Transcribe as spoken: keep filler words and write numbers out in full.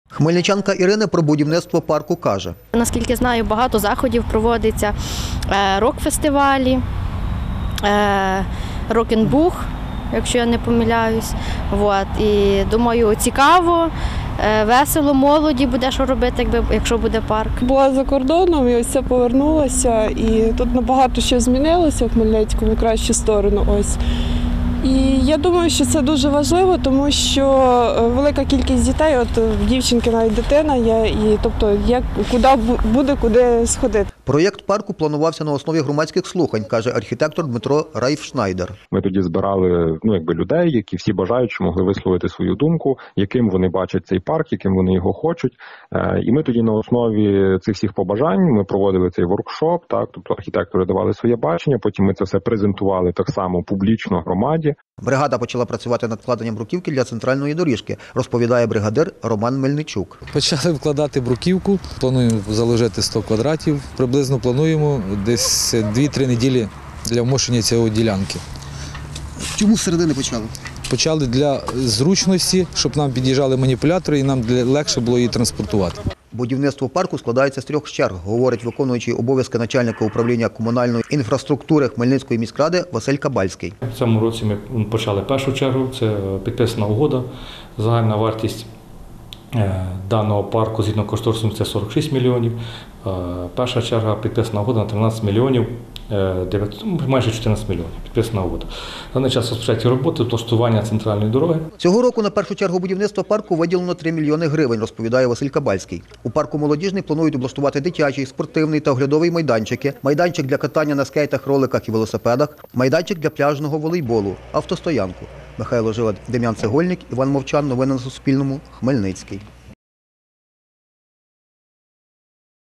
Хмельничанка Ірина про будівництво парку каже. Наскільки знаю, багато заходів проводиться, рок-фестивалі, рок-н-бух, якщо я не помиляюсь. От. І думаю, цікаво, весело, молоді буде що робити, якби, якщо буде парк. Була за кордоном і ось це повернулася. І тут набагато що змінилося в Хмельницькому, в кращу сторону. Ось. І я думаю, що це дуже важливо, тому що велика кількість дітей, от в дівчинки навіть дитина є, і тобто є куди буде куди сходити. Проєкт парку планувався на основі громадських слухань, каже архітектор Дмитро Райфшнайдер. Ми тоді збирали ну, якби людей, які всі бажаючі могли висловити свою думку, яким вони бачать цей парк, яким вони його хочуть. І ми тоді на основі цих всіх побажань ми проводили цей воркшоп, так, тобто архітектори давали своє бачення, потім ми це все презентували так само публічно громаді. Бригада почала працювати над вкладенням бруківки для центральної доріжки, розповідає бригадир Роман Мельничук. Почали вкладати бруківку, плануємо заложити сто квадратів, приблизно плануємо десь дві-три неділі для вмощення цієї ділянки. Чому з середини почали? Почали для зручності, щоб нам під'їжджали маніпулятори і нам легше було її транспортувати. Будівництво парку складається з трьох черг, говорить виконуючий обов'язки начальника управління комунальної інфраструктури Хмельницької міськради Василь Кабальський. В цьому році ми почали першу чергу, це підписана угода. Загальна вартість даного парку згідно кошторису це сорок шість мільйонів. Перша черга підписана угода на тринадцять мільйонів, майже чотирнадцять мільйонів підписана угода. На даний час розпочаті роботи, влаштування центральної дороги. Цього року на першу чергу будівництва парку виділено три мільйони гривень, розповідає Василь Кабальський. У парку «Молодіжний» планують облаштувати дитячий, спортивний та оглядовий майданчики, майданчик для катання на скейтах, роликах і велосипедах, майданчик для пляжного волейболу, автостоянку. Михайло Жилат, Дем'ян Цегольник, Іван Мовчан. Новини на Суспільному. Хмельницький.